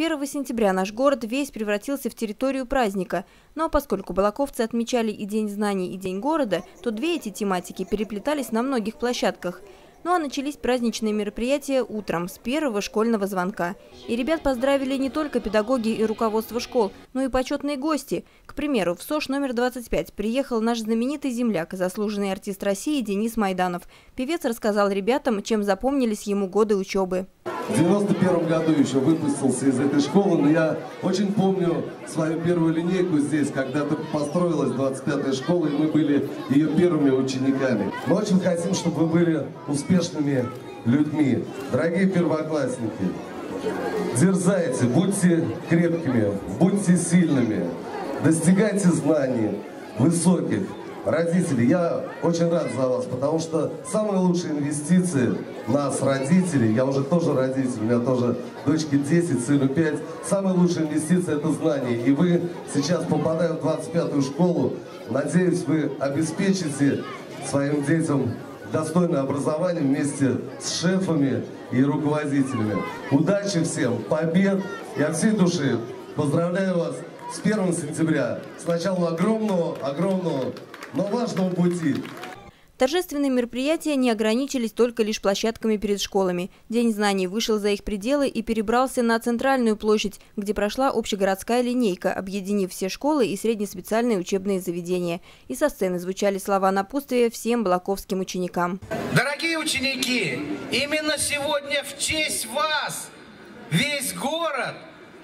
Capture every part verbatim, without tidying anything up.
первого сентября наш город весь превратился в территорию праздника. Но поскольку балаковцы отмечали и День знаний, и День города, то две эти тематики переплетались на многих площадках. Ну а начались праздничные мероприятия утром, с первого школьного звонка. И ребят поздравили не только педагоги и руководство школ, но и почетные гости. К примеру, в СОЖ номер двадцать пять приехал наш знаменитый земляк, заслуженный артист России Денис Майданов. Певец рассказал ребятам, чем запомнились ему годы учебы. В девяносто первом году еще выпустился из этой школы, но я очень помню свою первую линейку здесь, когда только построилась двадцать пятая школа, и мы были ее первыми учениками. Мы очень хотим, чтобы вы были успешными людьми. Дорогие первоклассники, дерзайте, будьте крепкими, будьте сильными, достигайте знаний высоких. Родители, я очень рад за вас, потому что самые лучшие инвестиции нас, родителей, я уже тоже родитель, у меня тоже дочке десять, сыну пять, самые лучшие инвестиции – это знания. И вы сейчас, попадая в двадцать пятую школу, надеюсь, вы обеспечите своим детям достойное образование вместе с шефами и руководителями. Удачи всем, побед! Я от всей души поздравляю вас с первым сентября, с началом огромного, огромного, но важного пути. Торжественные мероприятия не ограничились только лишь площадками перед школами. День знаний вышел за их пределы и перебрался на центральную площадь, где прошла общегородская линейка, объединив все школы и среднеспециальные учебные заведения. И со сцены звучали слова напутствия всем балаковским ученикам. Дорогие ученики, именно сегодня в честь вас весь город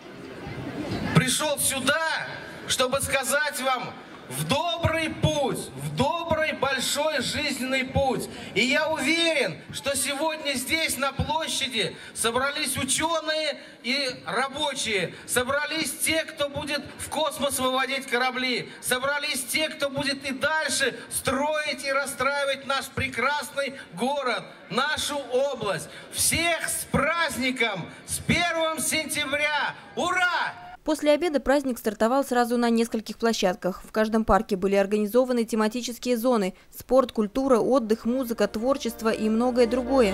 пришел сюда, чтобы сказать вам: в добрый путь, в добрый большой жизненный путь. И я уверен, что сегодня здесь на площади собрались ученые и рабочие, собрались те, кто будет в космос выводить корабли, собрались те, кто будет и дальше строить и расстраивать наш прекрасный город, нашу область. Всех с праздником, с первым сентября! Ура! После обеда праздник стартовал сразу на нескольких площадках. В каждом парке были организованы тематические зоны – спорт, культура, отдых, музыка, творчество и многое другое.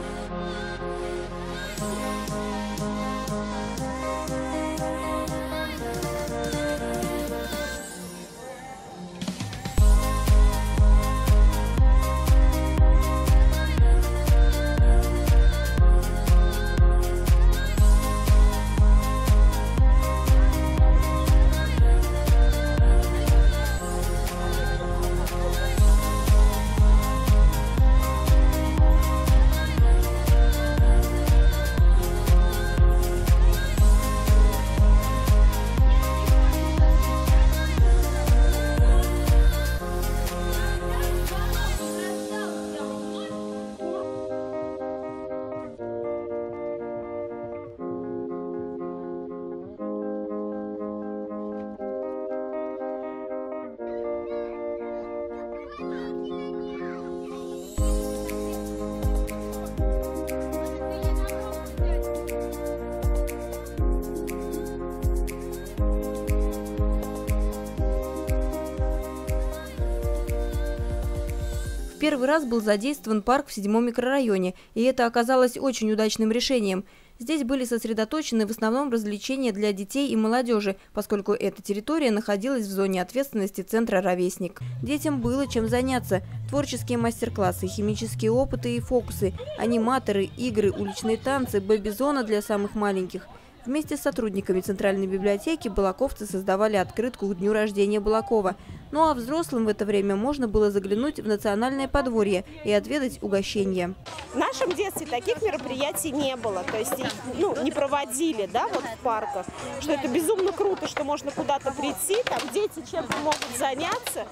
Первый раз был задействован парк в седьмом микрорайоне, и это оказалось очень удачным решением. Здесь были сосредоточены в основном развлечения для детей и молодежи, поскольку эта территория находилась в зоне ответственности центра «Ровесник». Детям было чем заняться. Творческие мастер-классы, химические опыты и фокусы, аниматоры, игры, уличные танцы, бэби-зона для самых маленьких. Вместе с сотрудниками Центральной библиотеки балаковцы создавали открытку к дню рождения Балакова. Ну а взрослым в это время можно было заглянуть в национальное подворье и отведать угощения. В нашем детстве таких мероприятий не было, то есть их, ну, не проводили, да, вот в парках. Что это безумно круто, что можно куда-то прийти, там дети чем-то могут заняться.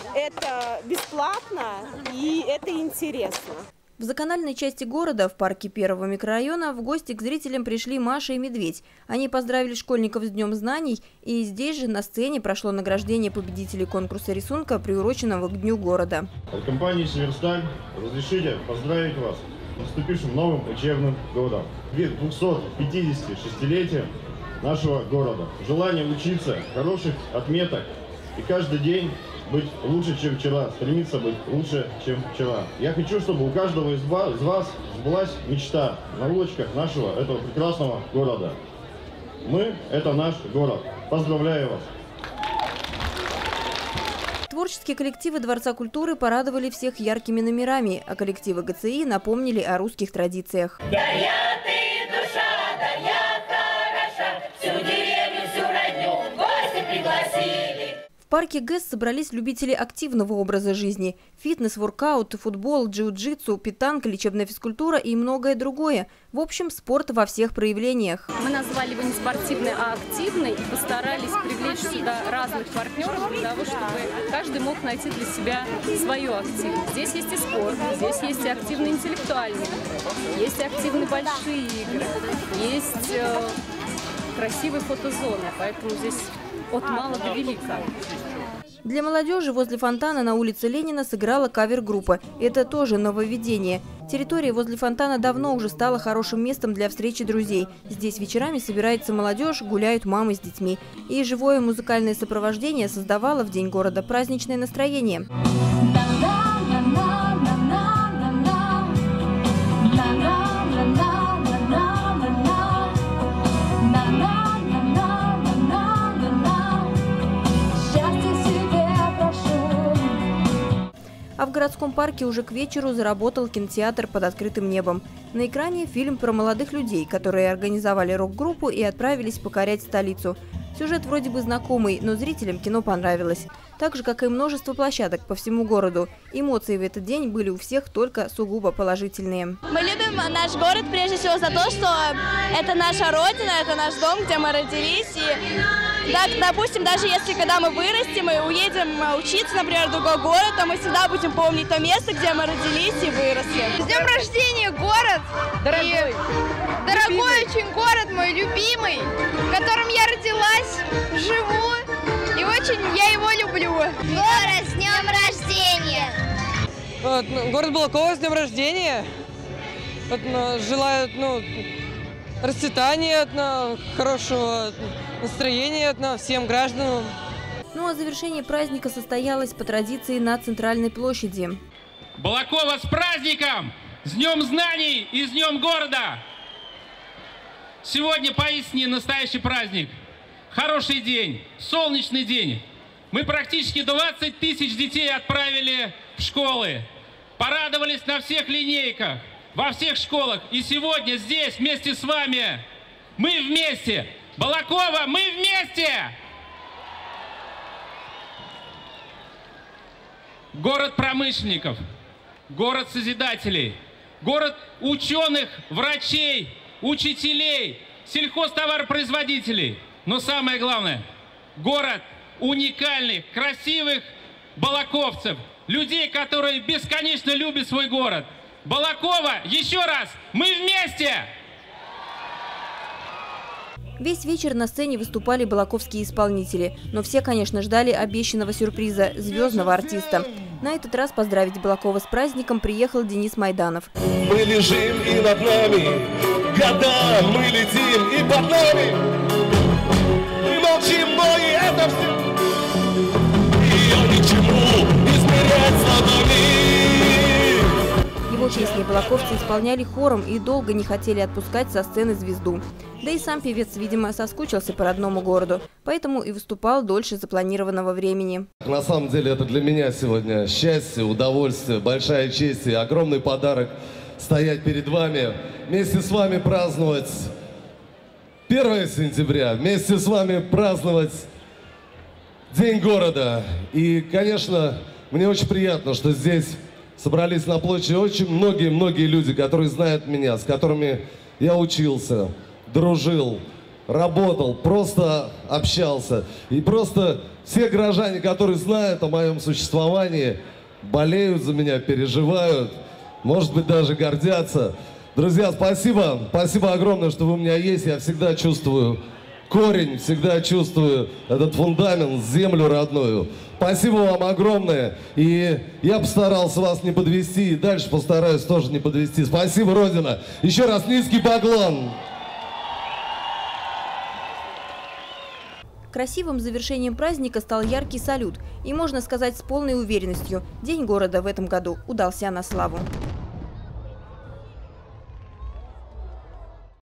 Это бесплатно и это интересно. В закональной части города, в парке первого микрорайона, в гости к зрителям пришли Маша и Медведь. Они поздравили школьников с Днем знаний, и здесь же на сцене прошло награждение победителей конкурса рисунка, приуроченного к Дню города. От компании «Северсталь» разрешите поздравить вас с наступившим новым учебным годом. двухсот пятидесятишестилетия нашего города. Желание учиться, хороших отметок и каждый день быть лучше, чем вчера, стремиться быть лучше, чем вчера. Я хочу, чтобы у каждого из вас, из вас сбылась мечта на улочках нашего этого прекрасного города. Мы – это наш город. Поздравляю вас! Творческие коллективы Дворца культуры порадовали всех яркими номерами, а коллективы ГЦИ напомнили о русских традициях. Да я ты душа, да я хороша, всю деревню, всю родню в гости пригласили. В парке ГЭС собрались любители активного образа жизни. Фитнес, воркаут, футбол, джиу-джитсу, питанка, лечебная физкультура и многое другое. В общем, спорт во всех проявлениях. Мы назвали его не спортивный, а активный и постарались привлечь сюда разных партнеров для того, чтобы каждый мог найти для себя свою активность. Здесь есть и спорт, здесь есть и активный интеллектуальный, есть и активные большие игры, есть э, красивые фотозоны, поэтому здесь от мала до велика. Для молодежи возле фонтана на улице Ленина сыграла кавер-группа. Это тоже нововведение. Территория возле фонтана давно уже стала хорошим местом для встречи друзей. Здесь вечерами собирается молодежь, гуляют мамы с детьми. И живое музыкальное сопровождение создавало в День города праздничное настроение. А в городском парке уже к вечеру заработал кинотеатр под открытым небом. На экране фильм про молодых людей, которые организовали рок-группу и отправились покорять столицу. Сюжет вроде бы знакомый, но зрителям кино понравилось. Так же, как и множество площадок по всему городу. Эмоции в этот день были у всех только сугубо положительные. Мы любим наш город прежде всего за то, что это наша родина, это наш дом, где мы родились. И, так, допустим, даже если когда мы вырастем и уедем учиться, например, в другой город, то мы всегда будем помнить то место, где мы родились и выросли. С днем рождения, город! Дорогой! И дорогой очень город, мой любимый, в котором я родилась, живу, и очень я его люблю. Город, с днем рождения! Вот, ну, город Балаково, с днем рождения! Вот, ну, желаю ну, расцветания, ну, хорошего настроения ну, всем гражданам. Ну а завершение праздника состоялось по традиции на Центральной площади. Балаково с праздником! С Днем знаний и с Днем города! Сегодня поистине настоящий праздник. Хороший день, солнечный день. Мы практически двадцать тысяч детей отправили в школы. Порадовались на всех линейках, во всех школах. И сегодня здесь вместе с вами мы вместе. Балаково, мы вместе! Город промышленников, город созидателей, город ученых, врачей, учителей, сельхозтоваропроизводителей. Но самое главное, город уникальных, красивых балаковцев, людей, которые бесконечно любят свой город. Балаково, еще раз, мы вместе! Весь вечер на сцене выступали балаковские исполнители. Но все, конечно, ждали обещанного сюрприза – звездного артиста. На этот раз поздравить Балакова с праздником приехал Денис Майданов. Мы лежим и над нами года, мы летим и под нами. Мы молчим, но и это все. Ее ничему измерять слабами. Его песни балаковцы исполняли хором и долго не хотели отпускать со сцены звезду. Да и сам певец, видимо, соскучился по родному городу, поэтому и выступал дольше запланированного времени. На самом деле это для меня сегодня счастье, удовольствие, большая честь и огромный подарок стоять перед вами, вместе с вами праздновать первое сентября, вместе с вами праздновать День города. И, конечно, мне очень приятно, что здесь собрались на площади очень многие-многие люди, которые знают меня, с которыми я учился, дружил, работал, просто общался. И просто все горожане, которые знают о моем существовании, болеют за меня, переживают, может быть, даже гордятся. Друзья, спасибо, спасибо огромное, что вы у меня есть. Я всегда чувствую корень, всегда чувствую этот фундамент, землю родную. Спасибо вам огромное. И я постарался вас не подвести, и дальше постараюсь тоже не подвести. Спасибо, Родина. Еще раз низкий поклон. Красивым завершением праздника стал яркий салют. И можно сказать с полной уверенностью, День города в этом году удался на славу.